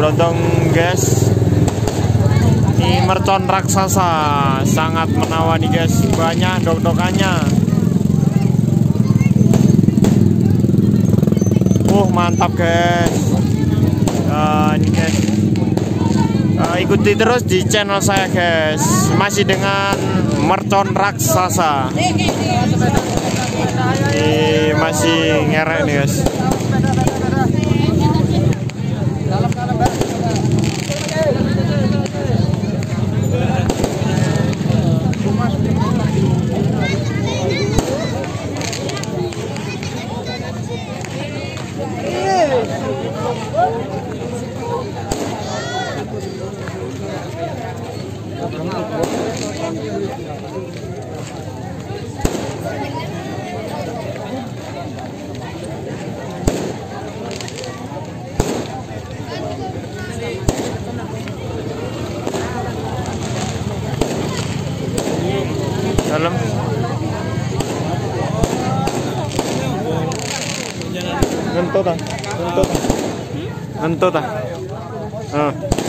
Tonton guys, ini mercon raksasa sangat menawan nih guys, banyak dok-dokannya. Mantap guys. Ini guys, ikuti terus di channel saya guys, masih dengan mercon raksasa. Ini masih ngerek nih guys. Dalam ngentut ah.